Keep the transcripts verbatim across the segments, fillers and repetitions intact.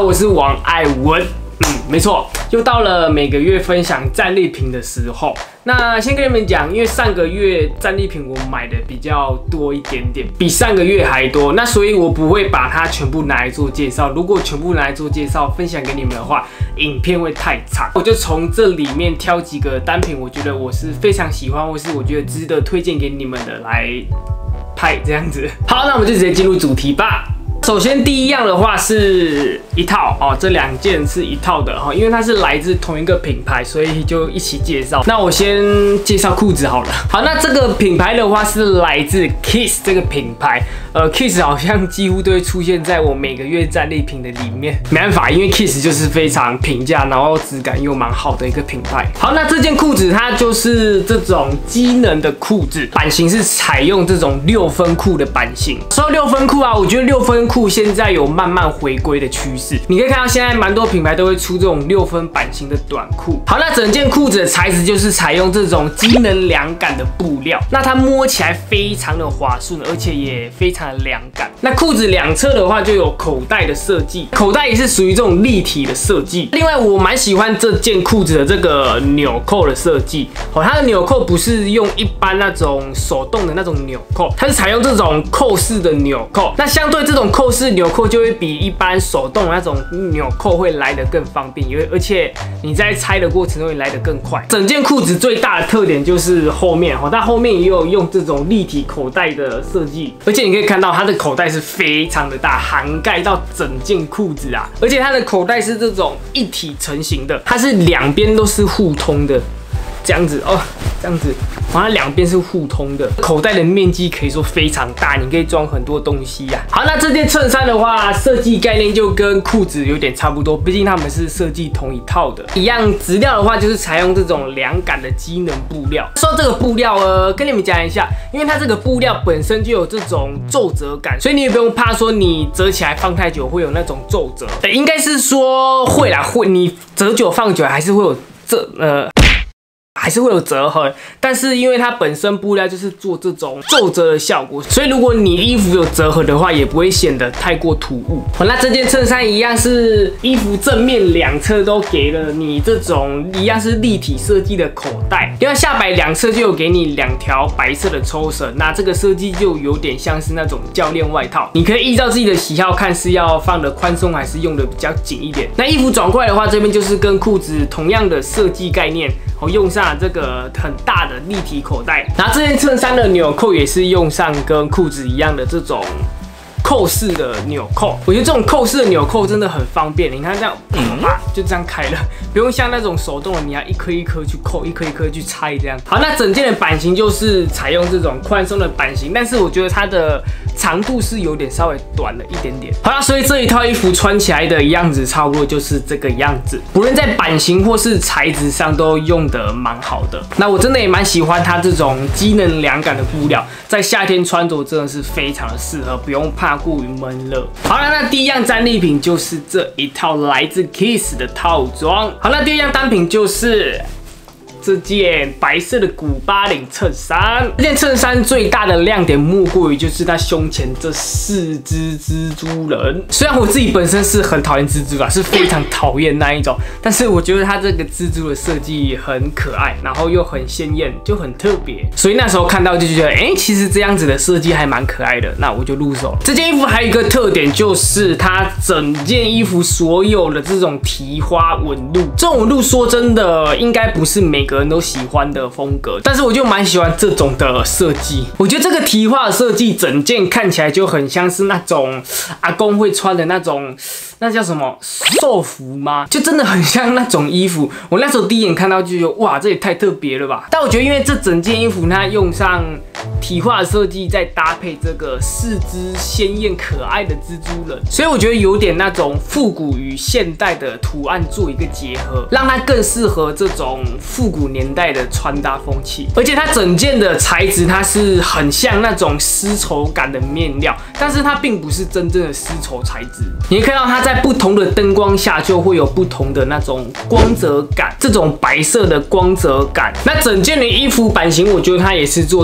我是王艾文。嗯，没错，又到了每个月分享战利品的时候。那先跟你们讲，因为上个月战利品我买的比较多一点点，比上个月还多，那所以我不会把它全部拿来做介绍。如果全部拿来做介绍，分享给你们的话，影片会太长。我就从这里面挑几个单品，我觉得我是非常喜欢，或是我觉得值得推荐给你们的来拍这样子。好，那我们就直接进入主题吧。首先第一样的话是一套哦，这两件是一套的哈，因为它是来自同一个品牌，所以就一起介绍。那我先介绍裤子好了。好，那这个品牌的话是来自 Kiss 这个品牌，呃 ，Kiss 好像几乎都会出现在我每个月战利品的里面。没办法，因为 Kiss 就是非常平价，然后质感又蛮好的一个品牌。好，那这件裤子它就是这种机能的裤子，版型是采用这种六分裤的版型。说到六分裤啊，我觉得六分裤现在有慢慢回归的趋势，你可以看到现在蛮多品牌都会出这种六分版型的短裤。好，那整件裤子的材质就是采用这种机能凉感的布料，那它摸起来非常的滑顺，而且也非常的凉感。那裤子两侧的话就有口袋的设计，口袋也是属于这种立体的设计。另外，我蛮喜欢这件裤子的这个纽扣的设计，哦，它的纽扣不是用一般那种手动的那种纽扣，它是采用这种扣式的纽扣。那相对这种扣式纽扣就会比一般手动的那种纽扣会来得更方便，因为而且你在拆的过程中也来得更快。整件裤子最大的特点就是后面哈，它后面也有用这种立体口袋的设计，而且你可以看到它的口袋是非常的大，涵盖到整件裤子啊，而且它的口袋是这种一体成型的，它是两边都是互通的。这样子哦，这样子，好像两边是互通的，口袋的面积可以说非常大，你可以装很多东西呀、啊。好，那这件衬衫的话，设计概念就跟裤子有点差不多，毕竟他们是设计同一套的。一样质料的话，就是采用这种凉感的机能布料。说到这个布料，呃，跟你们讲一下，因为它这个布料本身就有这种皱褶感，所以你也不用怕说你折起来放太久会有那种皱褶。对，应该是说会啦，会，你折久放久还是会有这呃。还是会有折痕，但是因为它本身布料就是做这种皱褶的效果，所以如果你衣服有折痕的话，也不会显得太过突兀。好，那这件衬衫一样是衣服正面两侧都给了你这种一样是立体设计的口袋，另外下摆两侧就有给你两条白色的抽绳，那这个设计就有点像是那种教练外套，你可以依照自己的喜好看是要放的宽松还是用的比较紧一点。那衣服转过来的话，这边就是跟裤子同样的设计概念，好，用上这个很大的立体口袋，然后这件衬衫的纽扣也是用上跟裤子一样的这种扣式的纽扣。我觉得这种扣式的纽扣真的很方便，你看这样，啪就这样开了，不用像那种手动的，你要一颗一颗去扣，一颗一颗去拆这样。好，那整件的版型就是采用这种宽松的版型，但是我觉得它的长度是有点稍微短了一点点。好啦，所以这一套衣服穿起来的样子差不多就是这个样子，不论在版型或是材质上都用得蛮好的。那我真的也蛮喜欢它这种机能凉感的布料，在夏天穿着真的是非常的适合，不用怕过于闷热。好了，那第一样战利品就是这一套来自 Kiss 的套装。好，那第二样单品就是这件白色的古巴领衬衫。这件衬衫最大的亮点莫过于就是它胸前这四只蜘蛛人。虽然我自己本身是很讨厌蜘蛛啊，是非常讨厌那一种，但是我觉得它这个蜘蛛的设计很可爱，然后又很鲜艳，就很特别。所以那时候看到就觉得，哎、欸，其实这样子的设计还蛮可爱的，那我就入手。这件衣服还有一个特点就是它整件衣服所有的这种提花纹路，这种纹路说真的，应该不是每个人都喜欢的风格，但是我就蛮喜欢这种的设计。我觉得这个提花的设计，整件看起来就很像是那种阿公会穿的那种，那叫什么寿服吗？就真的很像那种衣服。我那时候第一眼看到就觉得，哇，这也太特别了吧！但我觉得，因为这整件衣服它用上提花的设计，再搭配这个四只鲜艳可爱的蜘蛛人，所以我觉得有点那种复古与现代的图案做一个结合，让它更适合这种复古年代的穿搭风气。而且它整件的材质，它是很像那种丝绸感的面料，但是它并不是真正的丝绸材质。你会看到它在不同的灯光下，就会有不同的那种光泽感，这种白色的光泽感。那整件的衣服版型，我觉得它也是做这种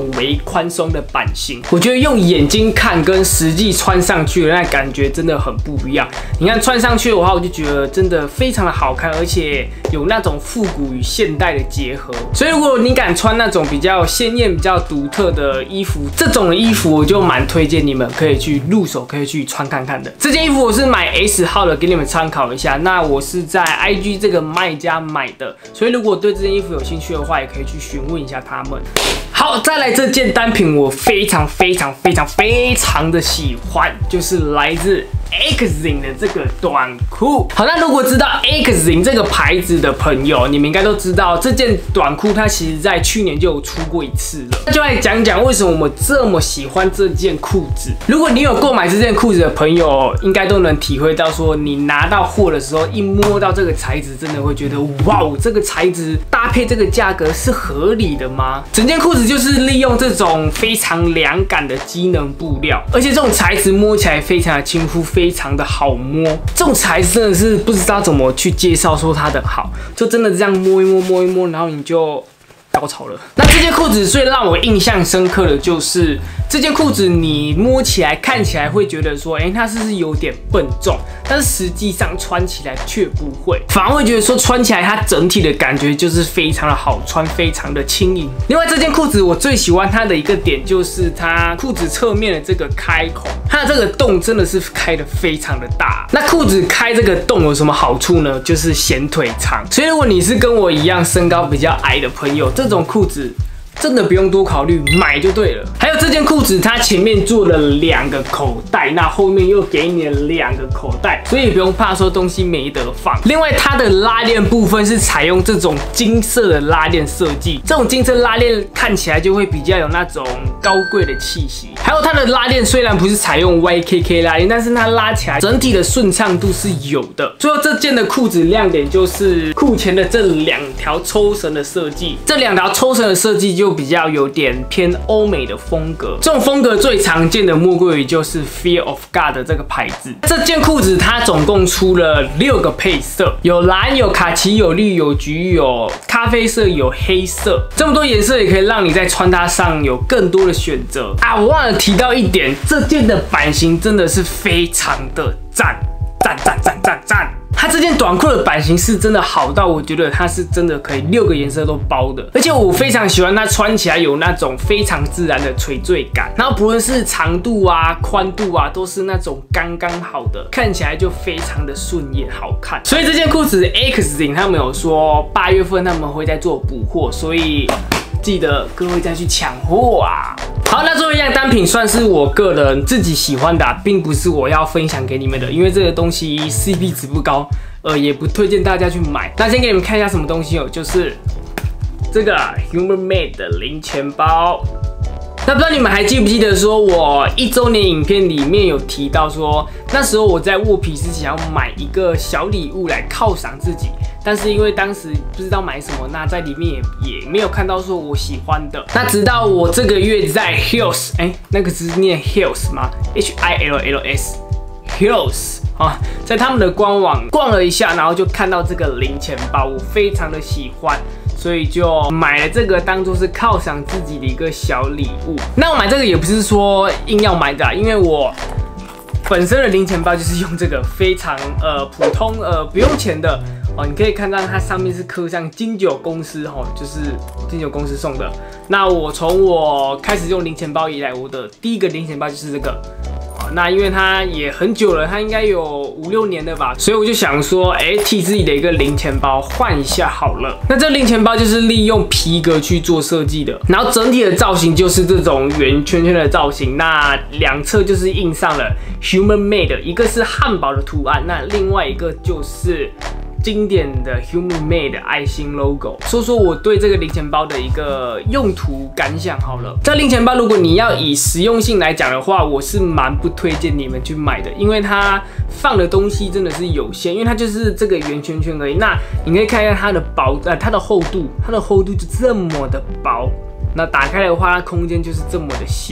种微宽松的版型。我觉得用眼睛看跟实际穿上去的那感觉真的很不一样。你看穿上去的话，我就觉得真的非常的好看，而且有那种复古与现代的结合。所以如果你敢穿那种比较鲜艳、比较独特的衣服，这种的衣服我就蛮推荐你们可以去入手，可以去穿看看的。这件衣服我是买 S 号的，给你们参考一下。那我是在 I G 这个卖家买的，所以如果对这件衣服有兴趣的话，也可以去询问一下他们。好，再来这件单品，我非常非常非常非常的喜欢，就是来自 Exing 的这个短裤。好，那如果知道 Exing 这个牌子的朋友，你们应该都知道这件短裤它其实在去年就有出过一次了。那就来讲讲为什么我这么喜欢这件裤子。如果你有购买这件裤子的朋友，应该都能体会到说，你拿到货的时候一摸到这个材质，真的会觉得哇，这个材质搭配这个价格是合理的吗？整件裤子就是利用这种非常凉感的机能布料，而且这种材质摸起来非常的亲肤，非常的好摸。这种材质真的是不知道怎么去介绍说它的好，就真的这样摸一摸摸一摸，然后你就高潮了。那这件裤子最让我印象深刻的就是这件裤子，你摸起来看起来会觉得说，哎、欸，它是不是有点笨重？但是实际上穿起来却不会，反而会觉得说穿起来它整体的感觉就是非常的好穿，非常的轻盈。另外这件裤子我最喜欢它的一个点就是它裤子侧面的这个开孔，它的这个洞真的是开得非常的大。那裤子开这个洞有什么好处呢？就是显腿长。所以如果你是跟我一样身高比较矮的朋友，这种裤子真的不用多考虑，买就对了。还有这件裤子，它前面做了两个口袋，那后面又给你了两个口袋，所以也不用怕说东西没得放。另外，它的拉链部分是采用这种金色的拉链设计，这种金色拉链看起来就会比较有那种高贵的气息。还有它的拉链虽然不是采用 Y K K 拉链，但是它拉起来整体的顺畅度是有的。最后这件的裤子亮点就是裤前的这两条抽绳的设计，这两条抽绳的设计就比较有点偏欧美的风格。这种风格最常见的莫过于就是 Fear of God 的这个牌子。这件裤子它总共出了六个配色，有蓝、有卡其、有绿、有橘、有咖啡色、有黑色。这么多颜色也可以让你在穿搭上有更多的选择啊！我忘了提到一点，这件的版型真的是非常的赞，赞赞赞赞赞！它这件短裤的版型是真的好到，我觉得它是真的可以六个颜色都包的，而且我非常喜欢它穿起来有那种非常自然的垂坠感，然后不论是长度啊、宽度啊，都是那种刚刚好的，看起来就非常的顺眼好看。所以这件裤子 Exing 他们有说八月份他们会在做补货，所以记得各位再去抢货啊！好，那最后一样单品算是我个人自己喜欢的、啊，并不是我要分享给你们的，因为这个东西 C P 值不高，呃，也不推荐大家去买。那先给你们看一下什么东西哦，就是这个 Human Made 的零钱包。那不知道你们还记不记得说，我一周年影片里面有提到说，那时候我在沃皮是想要买一个小礼物来犒赏自己，但是因为当时不知道买什么，那在里面也也没有看到说我喜欢的。那直到我这个月在 Hills， 哎、欸，那个是念 Hills 吗 ？H I L L S Hills 啊，在他们的官网逛了一下，然后就看到这个零钱包，我非常的喜欢。所以就买了这个当做是犒赏自己的一个小礼物。那我买这个也不是说硬要买的、啊，因为我本身的零钱包就是用这个非常呃普通呃不用钱的哦。你可以看到它上面是刻上金九公司哦，就是金九公司送的。那我从我开始用零钱包以来，我的第一个零钱包就是这个。那因为它也很久了，它应该有五六年了吧，所以我就想说，哎、欸，替自己的一个零钱包换一下好了。那这零钱包就是利用皮革去做设计的，然后整体的造型就是这种圆圈圈的造型，那两侧就是印上了 Human Made， 一个是汉堡的图案，那另外一个就是经典的 Human Made 的爱心 logo。说说我对这个零钱包的一个用途感想好了。这零钱包如果你要以实用性来讲的话，我是蛮不推荐你们去买的，因为它放的东西真的是有限，因为它就是这个圆圈圈而已。那你可以看一下它的薄，呃，它的厚度，它的厚度就这么的薄。那打开的话，它空间就是这么的小。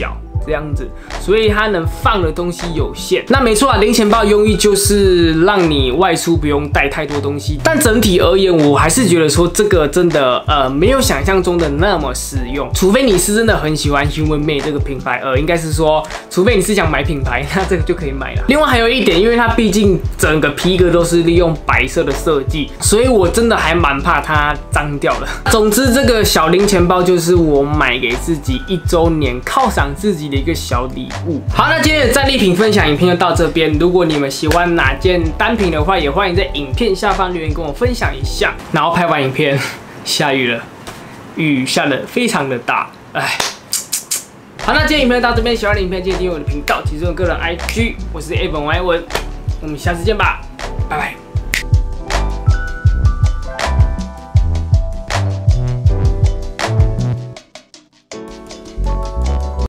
这样子，所以它能放的东西有限。那没错啊，零钱包用意就是让你外出不用带太多东西，但整体而言，我还是觉得说这个真的呃没有想象中的那么实用，除非你是真的很喜欢 Human Made 这个品牌，呃，应该是说，除非你是想买品牌，那这个就可以买了。另外还有一点，因为它毕竟整个皮革都是利用白色的设计，所以我真的还蛮怕它脏掉了。总之，这个小零钱包就是我买给自己一周年犒赏自己的一个小礼物。好，那今天的战利品分享影片就到这边。如果你们喜欢哪件单品的话，也欢迎在影片下方留言跟我分享一下。然后拍完影片，下雨了，雨下得非常的大，哎。好，那今天影片到这边，喜欢的影片记得订阅我的频道，其中个人 I G， 我是 Evan 王艾文，我们下次见吧，拜拜。